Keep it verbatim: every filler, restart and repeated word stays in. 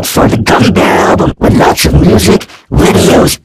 out for the Gummy Bear album with lots of music, videos,